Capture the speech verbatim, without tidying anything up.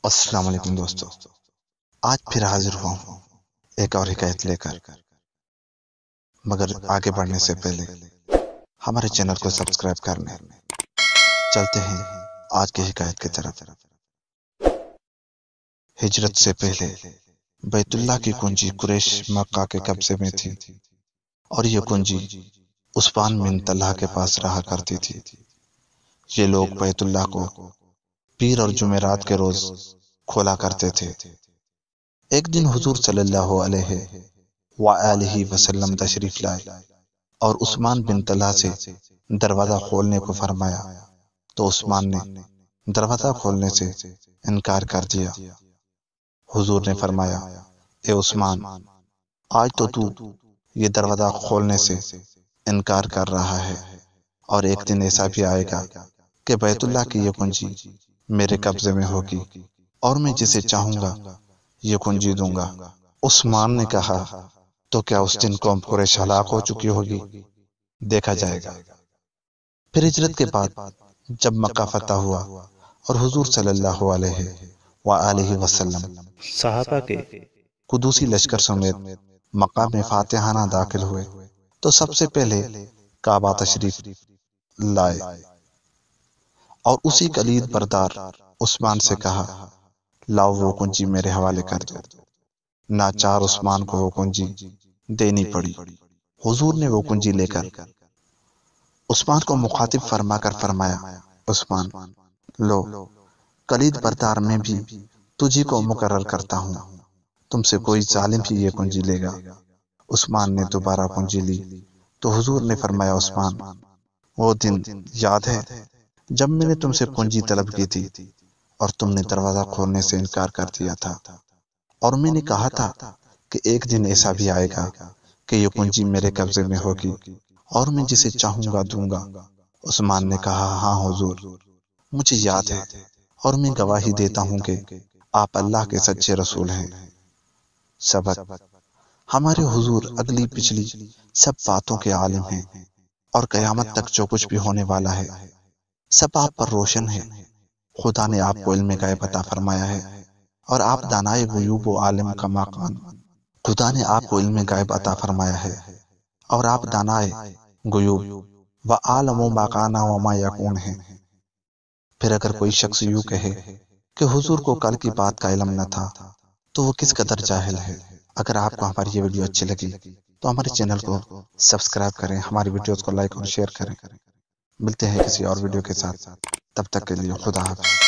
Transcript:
السلام علیکم دوستو، آج پھر حاضر ہوا ہوں ایک اور حکایت لے کر۔ مگر آگے بڑھنے سے پہلے ہمارے چینل کو سبسکرائب کرنے چلتے ہیں آج کی حکایت کی طرف۔ ہجرت سے پہلے بیت اللہ کی کنجی قریش مکہ کے قبضے میں تھی، اور یہ کنجی عثمان بن طلحہ کے پاس رہا کرتی تھی۔ یہ لوگ بیت اللہ کو پیر اور جمعرات کے روز کھولا کرتے تھے۔ ایک دن حضور صلی اللہ علیہ وآلہ وسلم تشریف لائے اور عثمان بن طلحہ سے دروازہ کھولنے کو فرمایا، تو عثمان نے دروازہ کھولنے سے انکار کر دیا۔ حضور نے فرمایا، اے عثمان، آج تو تو یہ دروازہ کھولنے سے انکار کر رہا ہے، اور ایک دن ایسا بھی آئے گا کہ بیت اللہ کی یہ کنجی میرے قبضے میں ہوگی، اور میں جسے چاہوں گا یہ کنجی دوں گا۔ عثمان نے کہا، تو کیا اس دن قوم قریش ہلاک ہو چکی ہوگی؟ دیکھا جائے گا۔ پھر ہجرت کے بعد جب مکہ فتح ہوا اور حضور صلی اللہ علیہ وآلہ وسلم صحابہ کے قدوسی لشکر سمیت مکہ میں فاتحانہ داخل ہوئے، تو سب سے پہلے کعبہ تشریف لائے اور اسی کلید بردار عثمان سے کہا، لاؤ وہ کنجی میرے حوالے کر دو۔ ناچار عثمان کو وہ کنجی دینی پڑی۔ حضور نے وہ کنجی لے کر عثمان کو مخاطب فرما کر فرمایا، عثمان، لو، کلید بردار میں بھی تجھی کو مقرر کرتا ہوں، تم سے کوئی ظالم ہی یہ کنجی لے گا۔ عثمان نے دوبارہ کنجی لی تو حضور نے فرمایا، عثمان، وہ دن یاد ہے جب میں نے تم سے کنجی طلب کی تھی اور تم نے دروازہ کھولنے سے انکار کر دیا تھا، اور میں نے کہا تھا کہ ایک دن ایسا بھی آئے گا کہ یہ کنجی میرے قبضے میں ہوگی اور میں جسے چاہوں گا دوں گا۔ عثمان نے کہا، ہاں حضور، مجھے یاد ہے، اور میں گواہی دیتا ہوں کہ آپ اللہ کے سچے رسول ہیں۔ سبق: ہمارے حضور اگلی پچھلی سب باتوں کے عالم ہیں، اور قیامت تک جو کچھ بھی ہونے والا ہے سب آپ پر روشن ہے۔ خدا نے آپ کو علم غیب عطا فرمایا ہے، اور آپ دانائے غیوب و عالم کا مقام۔ خدا نے آپ کو علم غیب عطا فرمایا ہے، اور آپ دانائے غیوب و عالم و مکانہ و ما یکون ہیں۔ پھر اگر کوئی شخص یوں کہے کہ حضور کو کل کی بات کا علم نہ تھا، تو وہ کس قدر جاہل ہے۔ اگر آپ کو ہماری یہ ویڈیو اچھی لگی تو ہمارے چینل کو سبسکرائب کریں، ہماری ویڈیوز کو لائک اور شیئر کریں۔ ملتے ہیں کسی اور ویڈیو کے ساتھ، تب تک کے لیے خدا حافظ۔